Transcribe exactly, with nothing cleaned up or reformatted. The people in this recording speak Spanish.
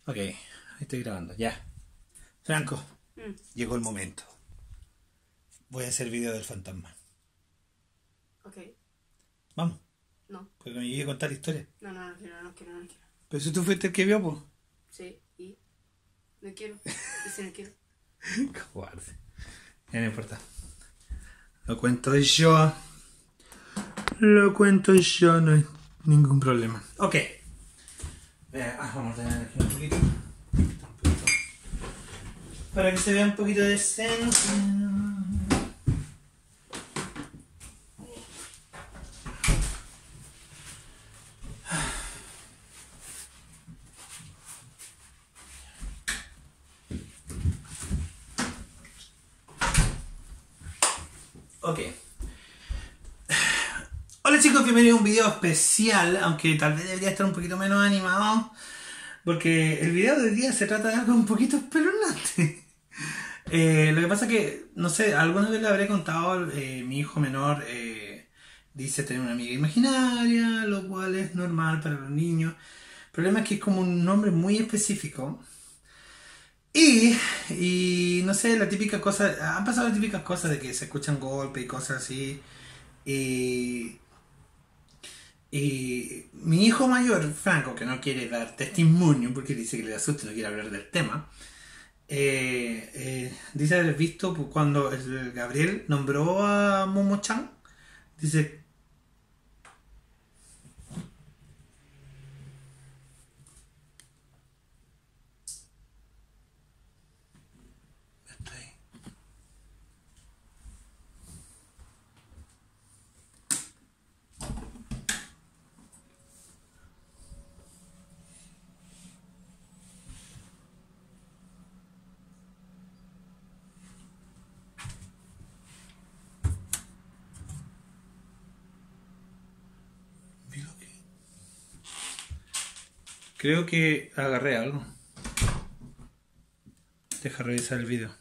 Ok, ahí estoy grabando, ya. Franco, Mm, llegó el momento. Voy a hacer video del fantasma. ok. Vamos, No. porque me llegué a contar la historia. No, no, no quiero, no quiero, no quiero. Pero si tú fuiste el que vio, pues. Sí, y. No quiero. Y si no quiero. Cobarde. Ya no importa. Lo cuento yo. Lo cuento yo, no hay ningún problema. Ok. Eh, ah, vamos a tener aquí un poquito. Un poquito. Para que se vea un poquito de esencia. Ok. Hola chicos, bienvenidos a un video especial, aunque tal vez debería estar un poquito menos animado, porque el video de hoy día se trata de algo un poquito espeluznante. Eh, lo que pasa es que, no sé, alguna vez le habré contado, eh, mi hijo menor eh, dice tener una amiga imaginaria, lo cual es normal para los niños. El problema es que es como un nombre muy específico. Y, y no sé, la típica cosa, han pasado las típicas cosas de que se escuchan golpes y cosas así. Y Y mi hijo mayor, Franco, que no quiere dar testimonio porque dice que le asusta y no quiere hablar del tema, eh, eh, dice haber visto pues, cuando el Gabriel nombró a Momo-chan, dice, creo que agarré algo. Deja revisar el video.